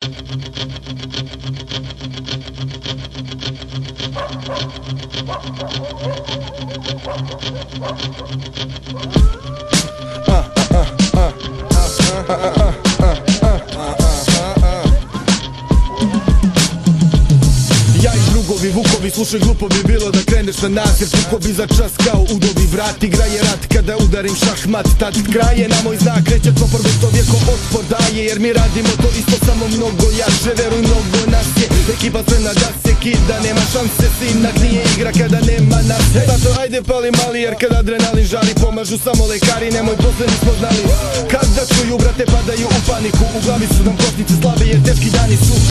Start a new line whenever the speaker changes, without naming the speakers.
Vukovi, slušaj, glupo bi bilo da kreneš na nas, jer puko bi za čas kao udovi vrat. Igra je rat kada udarim šahmat, tad kraje na moj znak, kreće topor bez to vijeko otpor daje, jer mi radimo to isto samo mnogo jače. Veruj, mnogo nas je, ekipa spremna da se kida, nema šanse, sinak nije igra kada nema nas. Zato ajde pali mali, jer kada adrenalin žali, pomažu samo lekari, nemoj posle nismo znali. Kada čuju brate padaju u paniku, u glavi su nam kosnice slabe jer teški dani su.